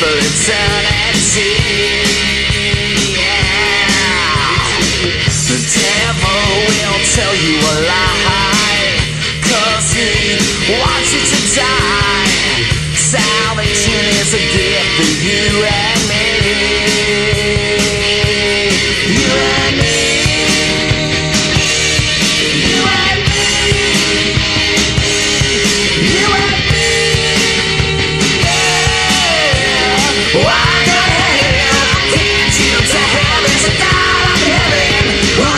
for eternity. Yeah. The devil will tell you a lie, 'cause he wants you to die. Salvation is a gift for you and me. You and me. You and me. You and me. Yeah. Why the hell can't you to heaven? So God of heaven.